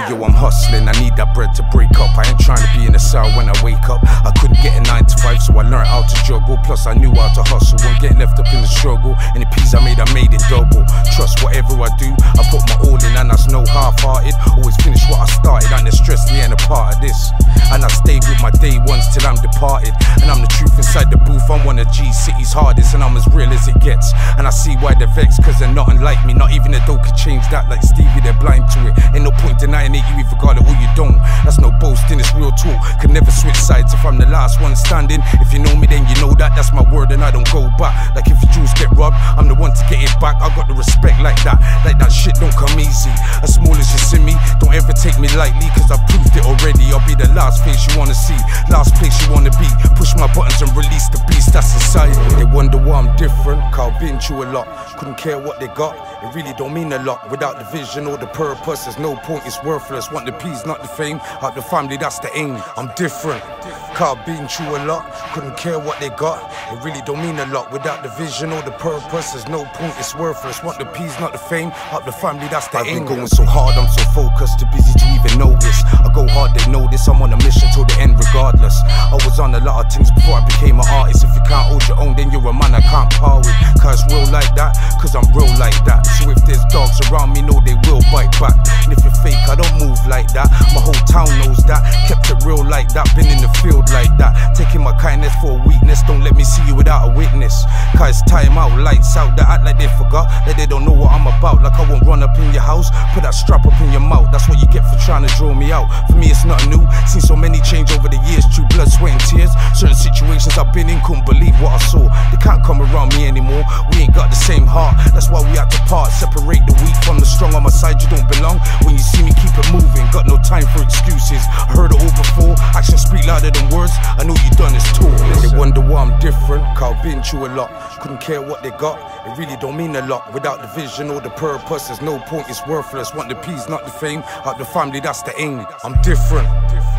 yo, I'm hustling, I need that bread to break up. I ain't trying to be in the cell when I wake up. I couldn't get a 9 to 5, so I learned how to juggle. Plus I knew how to hustle, won't get left up in the struggle. Any peas I made it double. Trust whatever I do, I put my all in, and that's no half-hearted. Always finish what I started, and the stress the ain't a part of this. And I stayed with my day ones till I'm departed. And I'm the truth inside the booth, I'm one of G-City's hardest, and I'm as real as it gets. And I see why they're vexed, cause they're nothing like me. Not even a dope could change that, like Stevie, they're blind to it. Ain't no point denying it, you either got it or you don't. That's no boasting, it's real talk. Could never switch sides if I'm the last one standing. If you know me, then you know that, that's my word and I don't go back. Like if your jewels get robbed, I'm the one to get it back. I got the respect like that shit don't come easy. As small as you see me, don't ever take me lightly, cause I've proved it already. I'll be the last face you wanna see, last place you wanna be. Push my buttons and release the beast, that's society. They wonder why I'm different, cause I've been through a lot. Couldn't care what they got, it really don't mean a lot. Without the vision or the purpose, there's no point, it's worthless. Want the peace, not the fame, out the family, that's the aim. I'm different, cause I've been through a lot. Couldn't care what they got, it really don't mean a lot. Without the vision or the purpose, there's no point, it's worthless. Want the peace, not the fame, out the family, that's the aim. I've been going so hard, I'm so focused, too busy to even notice. I go hard, they know this, I'm on a mission till the end regardless. I was on a lot of things before I became an artist. If you can't hold your own, then you're a man I can't par with. Cause it's real like that, cause I'm real like that. So if there's dogs around me, know they will bite back. And if you're fake, I don't move like that. My whole town knows that, kept it real like that. Been in the field like that, taking my kindness for a weakness. Don't let me see you without a witness. Cause it's time out, lights out. They act like they forgot, that they don't know what I'm about. Like I won't run up in your house, put that strap up in your mouth. That's what you get for trying to draw me out. For me it's nothing new, seen so many change over the years. Through blood, sweat and tears, certain situations I've been in, couldn't believe what I saw. They can't come around me anymore, we ain't got the same heart. That's why we had to part, separate the weak from the strong. On my side you don't belong, when you see me keep it moving. Got no time for excuses, I heard it all before. Actions speak louder than words, I know you done this too. They wonder why I'm different, cause I've been through a lot. Couldn't care what they got, it really don't mean a lot. Without the vision or the purpose, there's no point, it's worthless. Want the peace, not the fame, out the family, that's the aim. I'm different.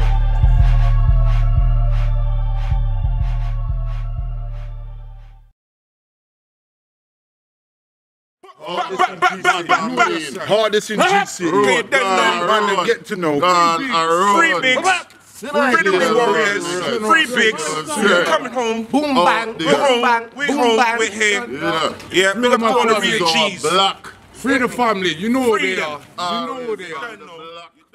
Hardest in G-City. Get to know. Free bigs. Free the warriors. Free bigs. Coming home. Boom bang. Boom bang. We home. We're here. Yeah. Big up all the real G's. Free the family. You know who they are. You know who they are.